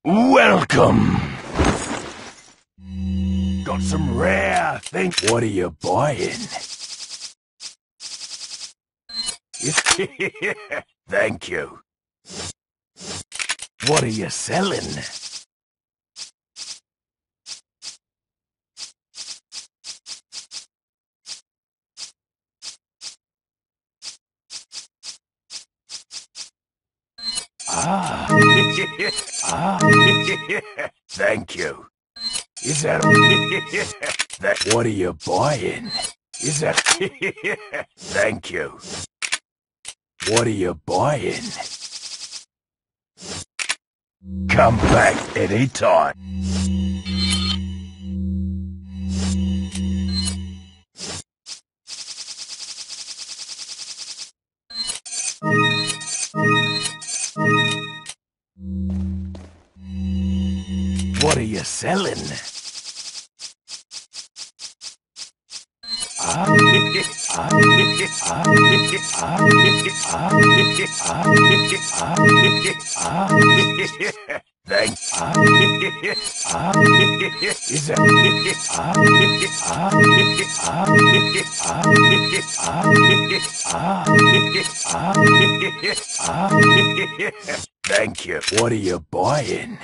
Welcome. Got some rare things. What are you buying? Thank you. What are you selling? Ah. Thank you. Is that that? What are you buying? Is that? Thank you. What are you buying? Come back anytime. What are you selling? Thank you. What are you buying?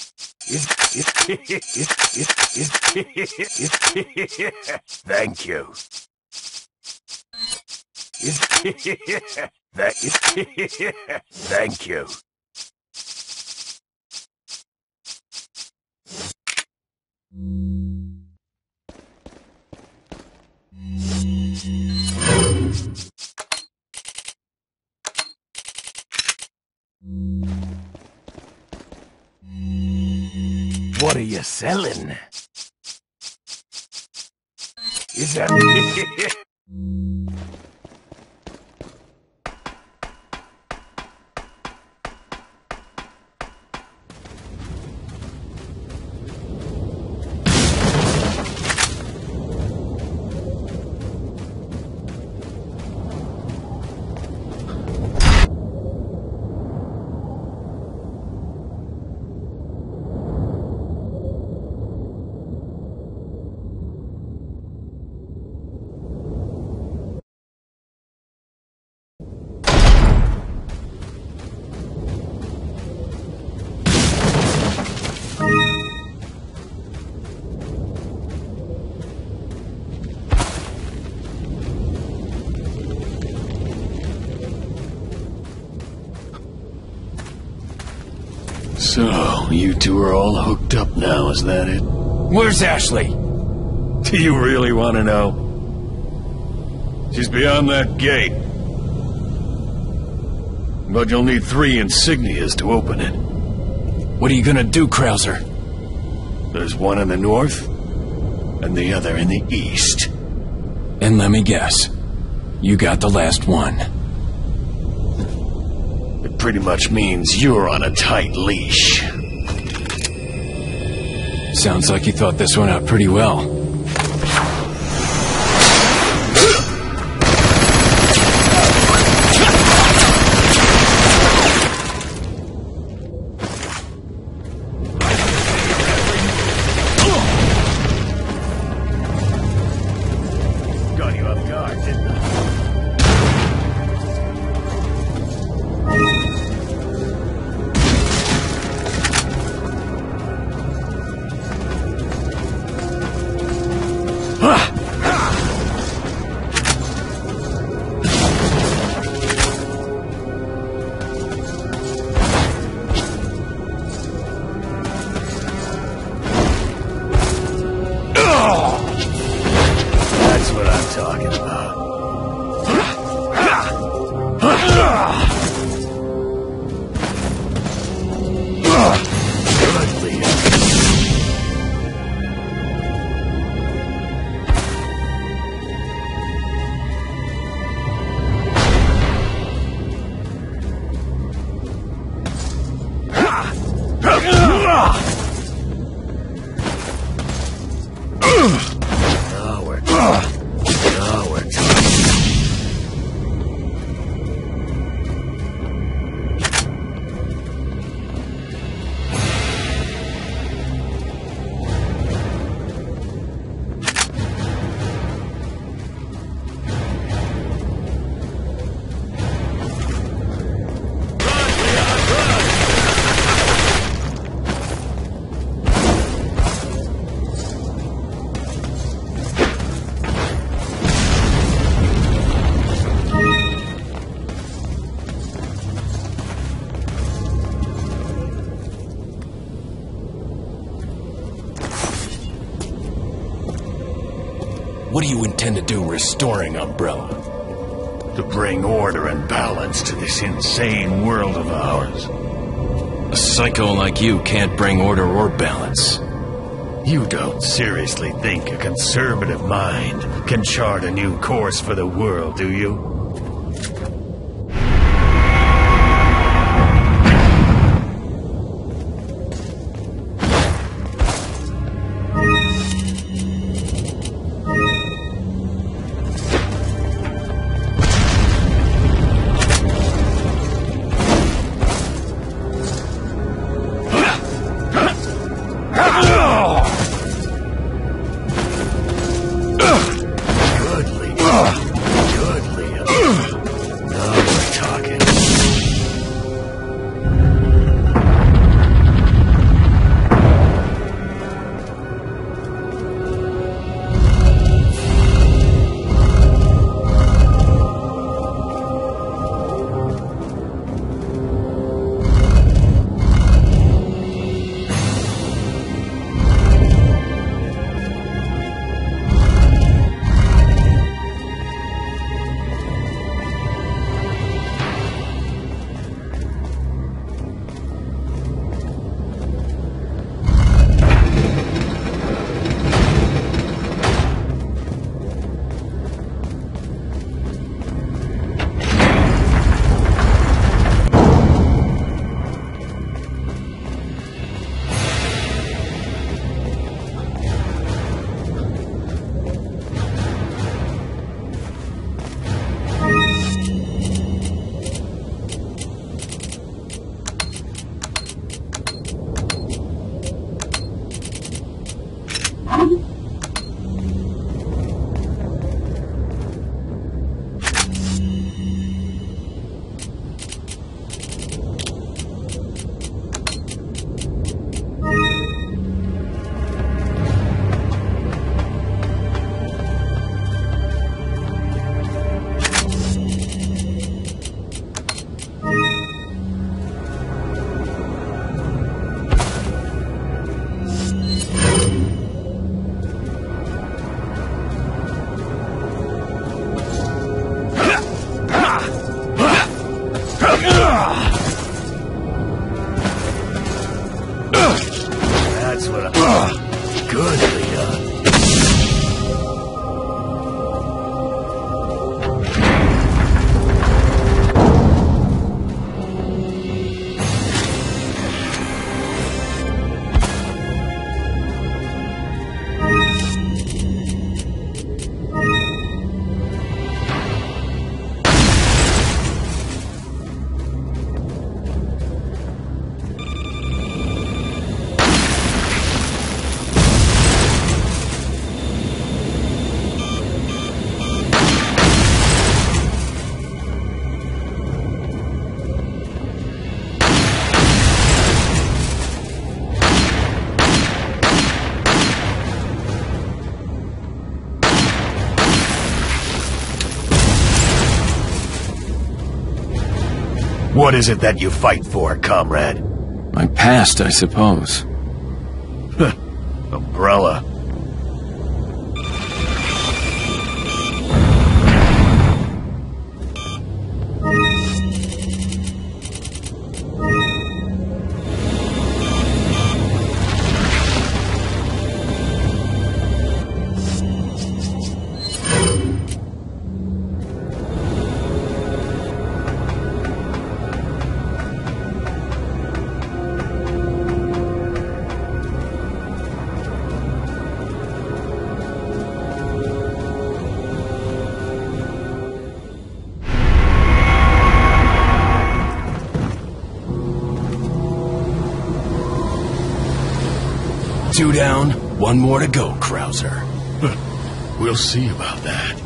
Thank you. Thank you. What are you selling? Is that? So, you two are all hooked up now, is that it? Where's Ashley? Do you really want to know? She's beyond that gate. But you'll need 3 insignias to open it. What are you gonna do, Krauser? There's one in the north, and the other in the east. And let me guess, you got the last one. It pretty much means you're on a tight leash. Sounds like you thought this one out pretty well. Got you off guard, didn't I? That's what I'm talking about. Good, Leon. Now we're talking. do you intend to do restoring Umbrella? To bring order and balance to this insane world of ours. A psycho like you can't bring order or balance. You don't seriously think a conservative mind can chart a new course for the world, do you? That's what I'm... Good, Leon. What is it that you fight for, comrade? My past, I suppose. Umbrella. Two down, one more to go, Krauser. We'll see about that.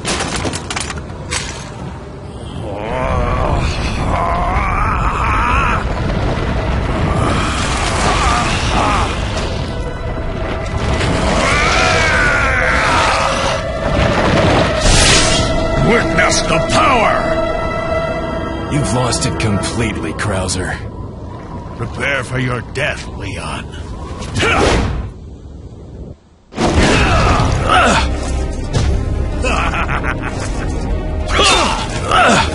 Witness the power! You've lost it completely, Krauser. Prepare for your death, Leon. Ugh.